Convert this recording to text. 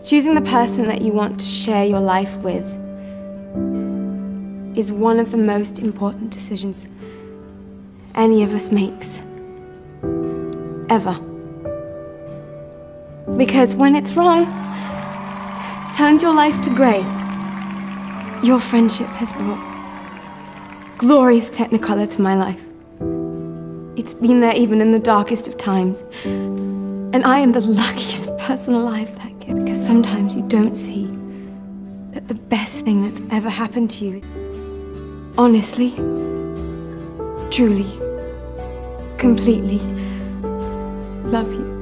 Choosing the person that you want to share your life with is one of the most important decisions any of us makes. Ever. Because when it's wrong, it turns your life to grey. Your friendship has brought glorious technicolor to my life. It's been there even in the darkest of times. And I am the luckiest person alive that gift. Because sometimes you don't see that the best thing that's ever happened to you, honestly, truly, completely love you.